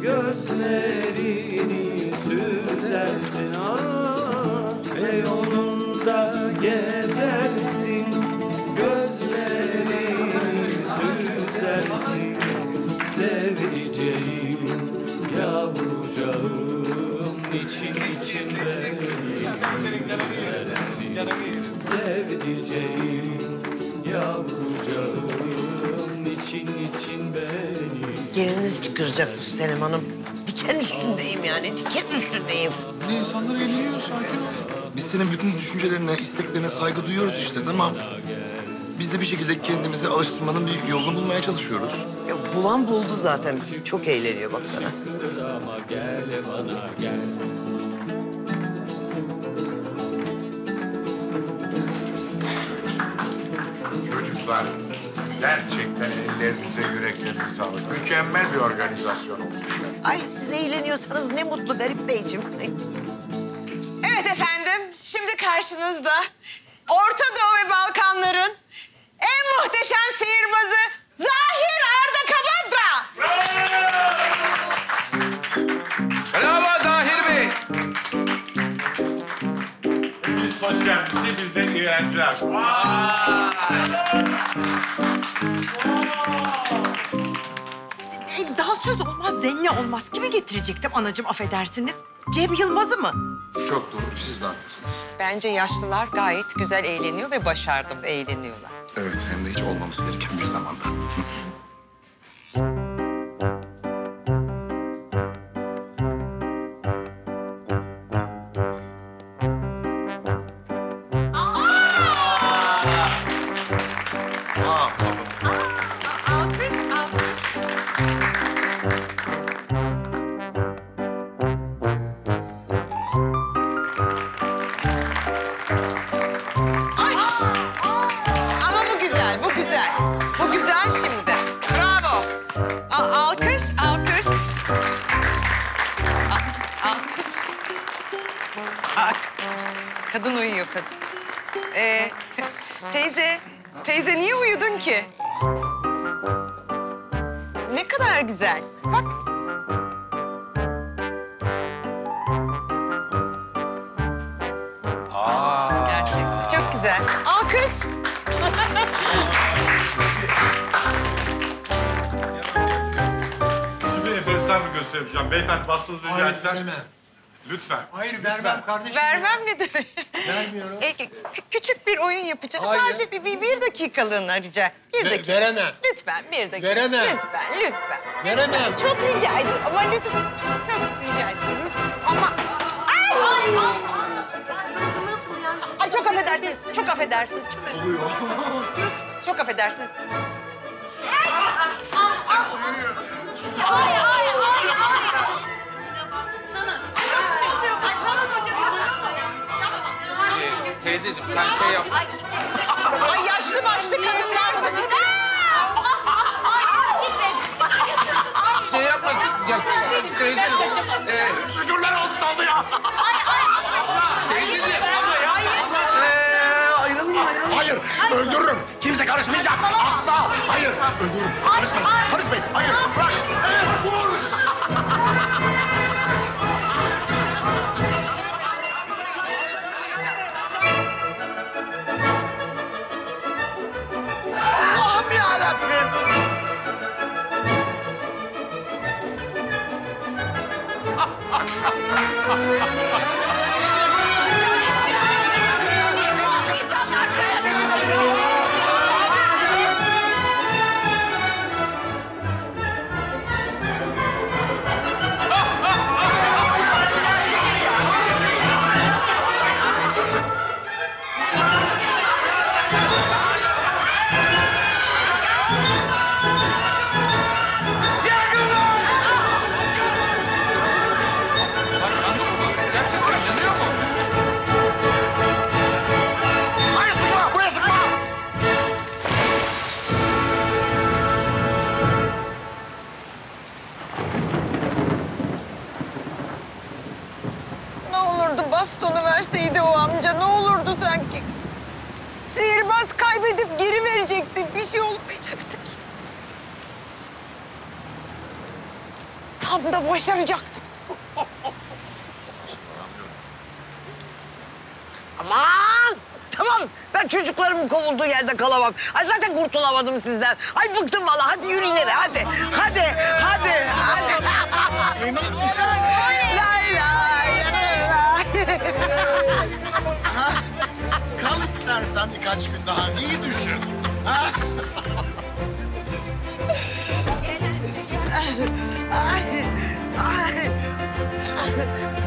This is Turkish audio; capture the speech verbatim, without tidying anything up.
gözlerini süzersin ah, ve yolunda gezersin, gözlerini süzersin, sevdiceğim, yavrucağım, için içinde güzelsin, sevdiceğim, yavrucağım, için için beni. Geliniz çıkaracak bu Senem Hanım. Diken üstündeyim yani, diken üstündeyim. Ne insanlar eğleniyor, sakin ol. Biz senin bütün düşüncelerine, isteklerine saygı duyuyoruz işte, tamam. Biz de bir şekilde kendimizi alıştırmanın bir yolunu bulmaya çalışıyoruz. Ya, bulan buldu zaten. Çok eğleniyor baksana. Gel bana gel. Çocuklar, gerçekten ellerinize, yüreklerinize sağlık. Mükemmel bir organizasyon olmuş. Ay siz eğleniyorsanız ne mutlu Garip Beyciğim. Evet efendim, şimdi karşınızda Orta Doğu ve Balkanların en muhteşem sihirbazı Zahir Arda Kabadra. Bravo Zahir Bey. Biz hoş geldiniz. Hepinize iyi eğlenceler. E, daha söz olmaz, zenne olmaz. Kimi getirecektim anacığım, affedersiniz? Cem Yılmaz'ı mı? Çok doğru, siz de haklısınız. Bence yaşlılar gayet güzel eğleniyor ve başardım, eğleniyorlar. Evet, hem de hiç olmaması gereken bir zamanda. Alkış, alkış. Ay! Ama bu güzel, bu güzel. Bu güzel şimdi. Bravo. A- alkış, alkış. A- alkış. A- kadın uyuyor kadın. Ee, teyze, teyze niye uyudun ki? Ne kadar güzel. Bak. Gerçekten çok güzel. Alkış. Şimdi enteresan bir gösteri yapacağım. Beyefendi bastınız rica etsem. Lütfen. Hayır vermem kardeşim. Vermem ne demek? Vermiyorum. E, kü- küçük bir oyun yapacağız. Hayır. Sadece bir, bir, bir dakikalığına rica. Bir Ve- dakika. veremem. Lütfen bir dakika. Veremem. Lütfen, lütfen. Veremem. Çok rica ediyorum ama lütfen. Çok rica ediyorum. Ama... Ay! Ay! Ay! Nasıl ya? Ay çok affedersiniz, çok affedersiniz. Oluyor. Çok affedersiniz. Ay ay ay ay. Teyzeciğim sen şey yap. Ay yaşlı başlı kadınlar da size. Şey yapma. Ya, teyzeciğim. Ee, Şükürler olsun oldu ya. teyzeciğim. Hayır, öldürürüm. Kimse karışmayacak. Asla. Hayır, öldürürüm. Karışmayın, karışmayın. Hayır, bırak. Vur. Allah'ım yarabbim. Gerçekten yanıyor mu? Hayır, sıkma. Buraya sıkma. Ne olurdu bastonu verseydi o amca, ne olurdu sanki? Sihirbaz kaybedip geri verecekti, bir şey olmayacaktı ki. Tam da başaracaktım. Aman! Tamam, ben çocuklarımın kovulduğu yerde kalamam. Ay zaten kurtulamadım sizden. Ay bıktım vallahi. Hadi yürüyün eve, hadi. Hadi, hadi, hadi. Emin misin? Lay lay lay. Kal istersen birkaç gün daha. İyi düşün. Ha? Ay, ay, ay.